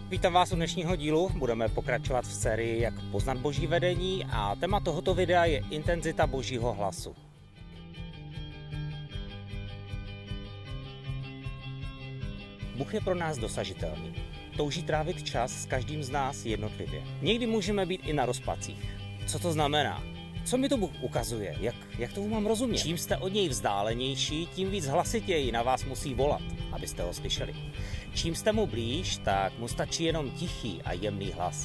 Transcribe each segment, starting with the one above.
Vítám vás u dnešního dílu. Budeme pokračovat v sérii Jak poznat Boží vedení a téma tohoto videa je intenzita Božího hlasu. Bůh je pro nás dosažitelný. Touží trávit čas s každým z nás jednotlivě. Někdy můžeme být i na rozpacích. Co to znamená? Co mi to Bůh ukazuje? Jak tomu mám rozumět? Čím jste od něj vzdálenější, tím víc hlasitěji na vás musí volat, abyste ho slyšeli. Čím jste mu blíž, tak mu stačí jenom tichý a jemný hlas.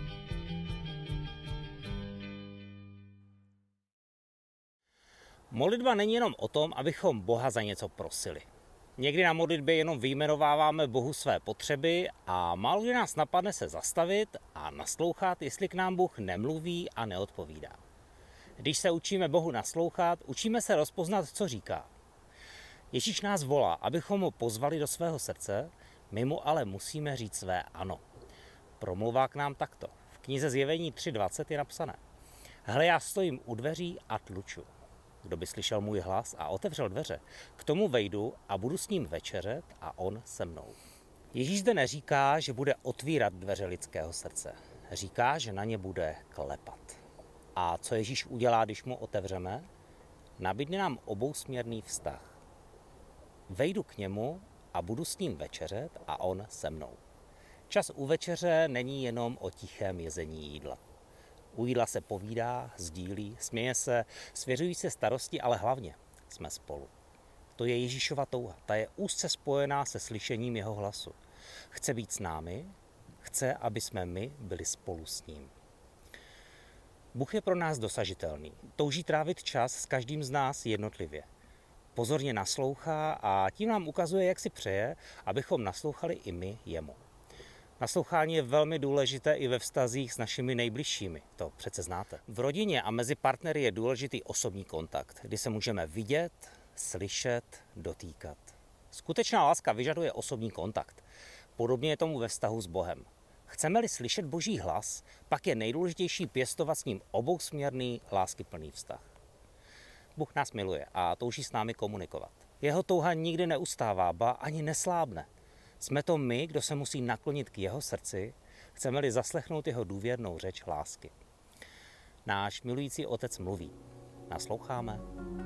Modlitba není jenom o tom, abychom Boha za něco prosili. Někdy na modlitbě jenom vyjmenováváme Bohu své potřeby a málo kdy nás napadne se zastavit a naslouchat, jestli k nám Bůh nemluví a neodpovídá. Když se učíme Bohu naslouchat, učíme se rozpoznat, co říká. Ježíš nás volá, abychom ho pozvali do svého srdce, my mu ale musíme říct své ano. Promluvá k nám takto. V knize Zjevení 3.20 je napsané: Hle, já stojím u dveří a tluču. Kdo by slyšel můj hlas a otevřel dveře, k tomu vejdu a budu s ním večeřet a on se mnou. Ježíš zde neříká, že bude otvírat dveře lidského srdce. Říká, že na ně bude klepat. A co Ježíš udělá, když mu otevřeme? Nabídne nám obousměrný vztah. Vejdu k němu a budu s ním večeřet a on se mnou. Čas u večeře není jenom o tichém jezení jídla. U jídla se povídá, sdílí, směje se, svěřují se starosti, ale hlavně jsme spolu. To je Ježíšova touha. Ta je úzce spojená se slyšením jeho hlasu. Chce být s námi, chce, aby jsme my byli spolu s ním. Bůh je pro nás dosažitelný. Touží trávit čas s každým z nás jednotlivě. Pozorně naslouchá a tím nám ukazuje, jak si přeje, abychom naslouchali i my jemu. Naslouchání je velmi důležité i ve vztazích s našimi nejbližšími, to přece znáte. V rodině a mezi partnery je důležitý osobní kontakt, kdy se můžeme vidět, slyšet, dotýkat. Skutečná láska vyžaduje osobní kontakt. Podobně je tomu ve vztahu s Bohem. Chceme-li slyšet Boží hlas, pak je nejdůležitější pěstovat s ním obousměrný, láskyplný vztah. Bůh nás miluje a touží s námi komunikovat. Jeho touha nikdy neustává, ba ani neslábne. Jsme to my, kdo se musí naklonit k jeho srdci, chceme-li zaslechnout jeho důvěrnou řeč lásky. Náš milující Otec mluví. Nasloucháme?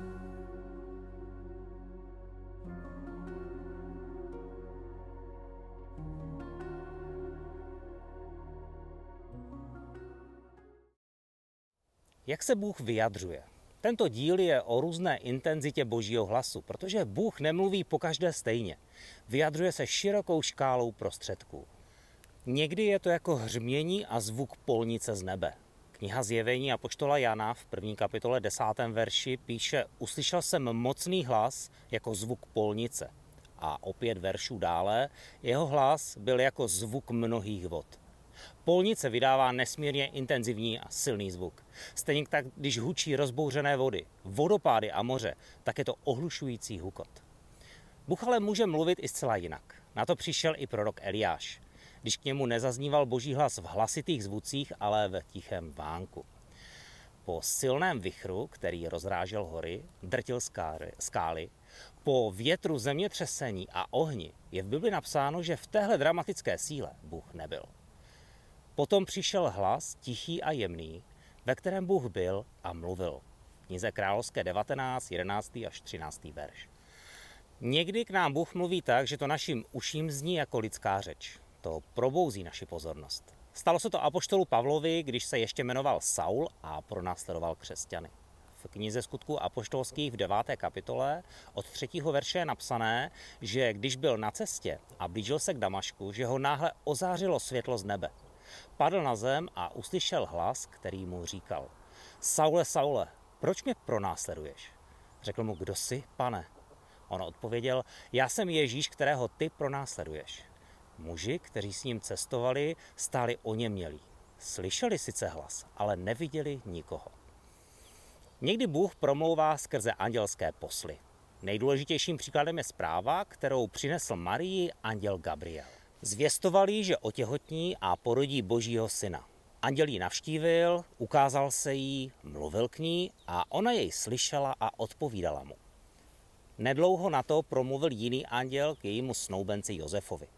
Jak se Bůh vyjadřuje? Tento díl je o různé intenzitě Božího hlasu, protože Bůh nemluví pokaždé stejně. Vyjadřuje se širokou škálou prostředků. Někdy je to jako hřmění a zvuk polnice z nebe. Kniha Zjevení apoštola Jana v 1. kapitole 10. verši píše: Uslyšel jsem mocný hlas jako zvuk polnice. A o 5 veršů dále jeho hlas byl jako zvuk mnohých vod. Polnice vydává nesmírně intenzivní a silný zvuk. Stejně tak, když hučí rozbouřené vody, vodopády a moře, tak je to ohlušující hukot. Bůh ale může mluvit i zcela jinak. Na to přišel i prorok Eliáš, když k němu nezazníval Boží hlas v hlasitých zvucích, ale ve tichém vánku. Po silném vichru, který rozrážel hory, drtil skály, po větru zemětřesení a ohni je v Bibli napsáno, že v téhle dramatické síle Bůh nebyl. Potom přišel hlas, tichý a jemný, ve kterém Bůh byl a mluvil. Knize Královské 19, 11. až 13. verš. Někdy k nám Bůh mluví tak, že to našim uším zní jako lidská řeč. To probouzí naši pozornost. Stalo se to apoštolu Pavlovi, když se ještě jmenoval Saul a pronásledoval křesťany. V knize Skutků apoštolských v 9. kapitole od 3. verše je napsané, že když byl na cestě a blížil se k Damašku, že ho náhle ozářilo světlo z nebe. Padl na zem a uslyšel hlas, který mu říkal: Saule, Saule, proč mě pronásleduješ? Řekl mu: Kdo jsi, pane? On odpověděl: Já jsem Ježíš, kterého ty pronásleduješ. Muži, kteří s ním cestovali, stáli oněmělí. Slyšeli sice hlas, ale neviděli nikoho. Někdy Bůh promlouvá skrze andělské posly. Nejdůležitějším příkladem je zpráva, kterou přinesl Marii anděl Gabriel. Zvěstoval jí, že otěhotní a porodí Božího syna. Anděl ji navštívil, ukázal se jí, mluvil k ní a ona jej slyšela a odpovídala mu. Nedlouho na to promluvil jiný anděl k jejímu snoubenci Josefovi.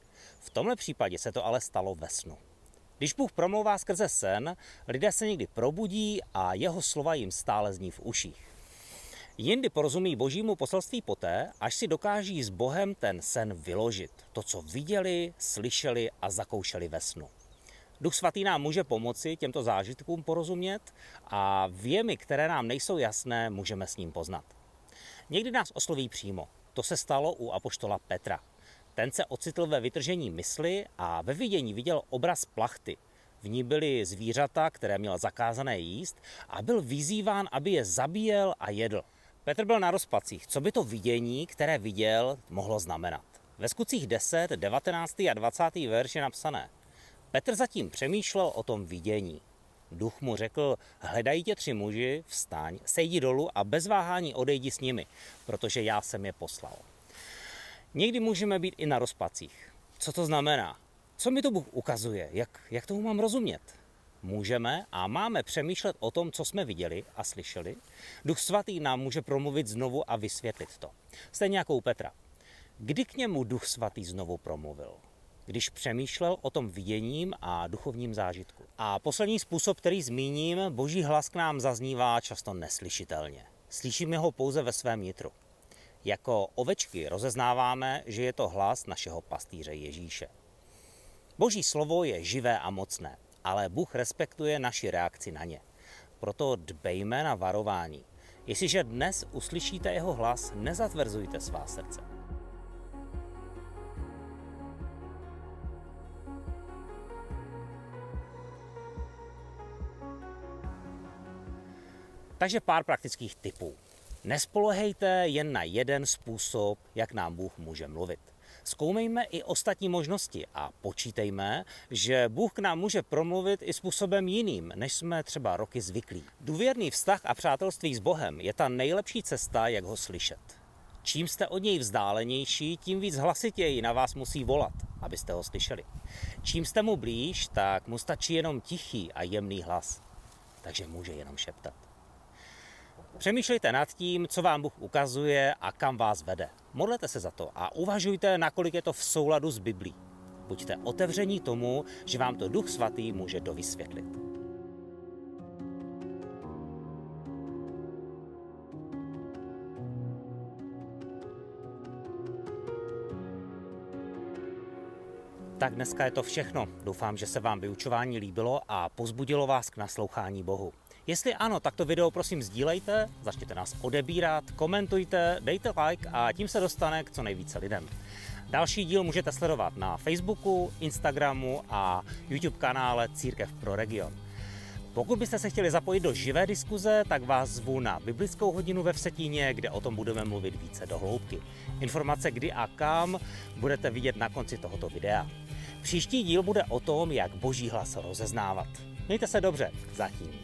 V tomhle případě se to ale stalo ve snu. Když Bůh promlouvá skrze sen, lidé se někdy probudí a jeho slova jim stále zní v uších. Jindy porozumí božímu poselství poté, až si dokáží s Bohem ten sen vyložit. To, co viděli, slyšeli a zakoušeli ve snu. Duch svatý nám může pomoci těmto zážitkům porozumět a věmy, které nám nejsou jasné, můžeme s ním poznat. Někdy nás osloví přímo. To se stalo u apoštola Petra. Ten se ocitl ve vytržení mysli a ve vidění viděl obraz plachty. V ní byly zvířata, které měl zakázané jíst a byl vyzýván, aby je zabíjel a jedl. Petr byl na rozpacích. Co by to vidění, které viděl, mohlo znamenat? Ve Skutcích 10, 19. a 20. verš je napsané. Petr zatím přemýšlel o tom vidění. Duch mu řekl, hledají tě 3 muži, vstaň, sejdi dolů a bez váhání odejdi s nimi, protože já jsem je poslal. Někdy můžeme být i na rozpacích. Co to znamená? Co mi to Bůh ukazuje? Jak tomu mám rozumět? Můžeme a máme přemýšlet o tom, co jsme viděli a slyšeli. Duch svatý nám může promluvit znovu a vysvětlit to. Stejně jako u Petra. Kdy k němu Duch svatý znovu promluvil? Když přemýšlel o tom viděním a duchovním zážitku. A poslední způsob, který zmíním, boží hlas k nám zaznívá často neslyšitelně. Slyšíme ho pouze ve svém nitru. Jako ovečky rozeznáváme, že je to hlas našeho pastýře Ježíše. Boží slovo je živé a mocné, ale Bůh respektuje naši reakci na ně. Proto dbejme na varování. Jestliže dnes uslyšíte jeho hlas, nezatvrzujte svá srdce. Takže pár praktických tipů. Nespoléhejte jen na jeden způsob, jak nám Bůh může mluvit. Zkoumejme i ostatní možnosti a počítejme, že Bůh k nám může promluvit i způsobem jiným, než jsme třeba roky zvyklí. Důvěrný vztah a přátelství s Bohem je ta nejlepší cesta, jak ho slyšet. Čím jste od něj vzdálenější, tím víc hlasitěji na vás musí volat, abyste ho slyšeli. Čím jste mu blíž, tak mu stačí jenom tichý a jemný hlas. Takže může jenom šeptat. Přemýšlejte nad tím, co vám Bůh ukazuje a kam vás vede. Modlete se za to a uvažujte, nakolik je to v souladu s Biblí. Buďte otevření tomu, že vám to Duch svatý může dovysvětlit. Tak dneska je to všechno. Doufám, že se vám vyučování líbilo a povzbudilo vás k naslouchání Bohu. Jestli ano, tak to video prosím sdílejte, začněte nás odebírat, komentujte, dejte like a tím se dostane k co nejvíce lidem. Další díl můžete sledovat na Facebooku, Instagramu a YouTube kanále Církev pro region. Pokud byste se chtěli zapojit do živé diskuze, tak vás zvu na biblickou hodinu ve Vsetíně, kde o tom budeme mluvit více do hloubky. Informace kdy a kam budete vidět na konci tohoto videa. Příští díl bude o tom, jak boží hlas rozeznávat. Mějte se dobře, zatím.